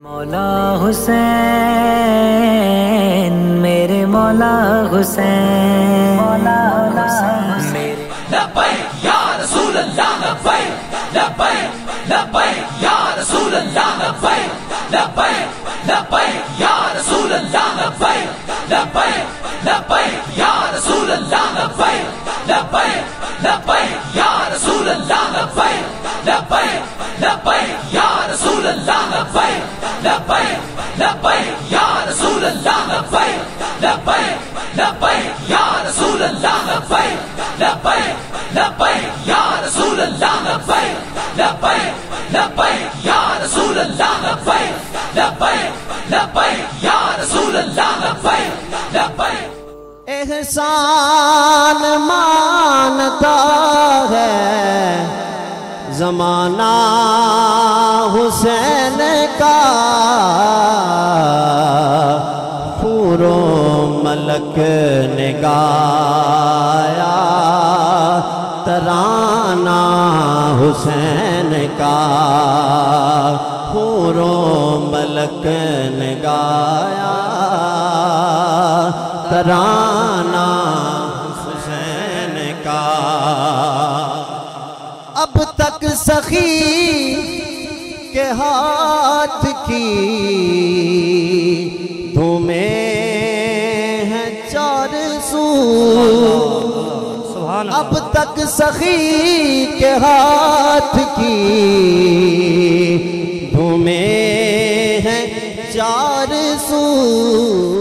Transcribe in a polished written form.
मौला हुसैन मेरे मौला हुसैन, मौला हुसैन मेरे। लब्बैक या रसूल अल्लाह, लब्बैक लब्बैक लब्बैक या रसूल अल्लाह, लब्बैक लब्बैक लब्बैक या रसूल अल्लाह, लब्बैक लब्बैक लब्बैक या रसूल अल्लाह, लब्बैक लब्बैक लब्बैक या रसूल अल्लाह, लब्बैक लब्बैक लब्बैक या रसूल अल्लाह, लब्बैक लब्बैक लब्बैक या रसूल अल्लाह, लब्बैक लब्बैक लब्बैक या रसूल अल्लाह, लब्बैक लब्बैक लब्बैक या रसूल अल्लाह, लब्बैक लब्बैक लब्बैक या रसूल अल्लाह, लब्बैक लब्बैक लब्बैक या रसूल अल्लाह, लब्बैक लब्बैक। एहसान मानता है ज़माना हुसैन का, पूरो मलक ने गाया तराना हुसैन का, पूरो मलक ने गाया तराना हुसैन का। अब तक सखी के हाथ की धूमें हैं चार सू, अब तक सखी के हाथ की धूमें हैं चार सू।